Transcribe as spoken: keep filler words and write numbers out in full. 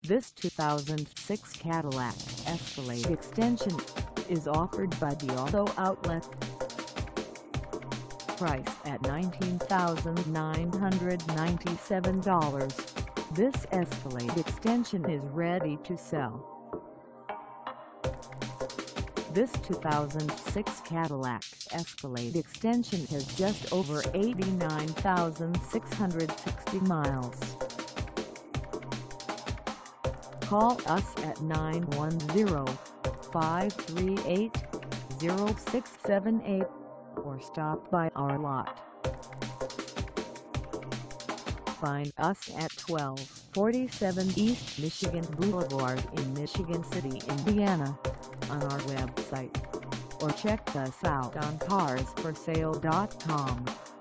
This two thousand six Cadillac Escalade extension is offered by the Auto Outlet. Price at nineteen thousand nine hundred ninety-seven dollars. This Escalade extension is ready to sell. This two thousand six Cadillac Escalade extension has just over eighty-nine thousand six hundred sixty miles. Call us at nine one zero, five three eight, zero six seven eight or stop by our lot. Find us at twelve forty-seven East Michigan Boulevard in Michigan City, Indiana, on our website, or check us out on cars for sale dot com.